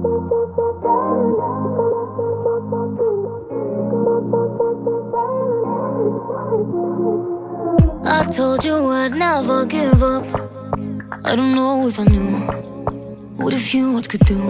I told you I'd never give up. I don't know if I knew what a few words could do.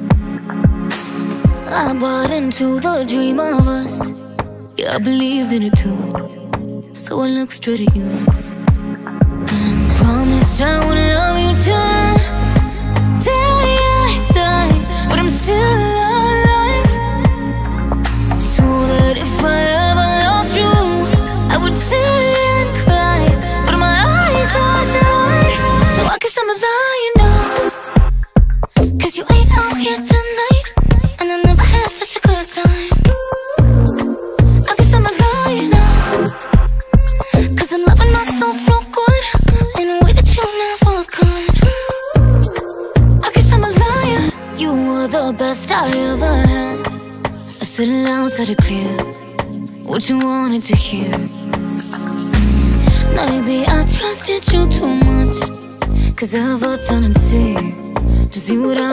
I bought into the dream of us. Yeah, I believed in it too. So I looked straight at you and promised I would love you till day I die. But I'm still alive, so that if I ever lost you, I would sit and cry, but my eyes are dry. So I guess I'm a lying now, 'cause you ain't out here tonight, and I never had such a good time. I guess I'm a liar now, 'cause I'm loving myself real good in a way that you never could. I guess I'm a liar. You were the best I ever had. I said it loud, said it clear, what you wanted to hear. Maybe I trusted you too much, 'cause I ever turn and see to see what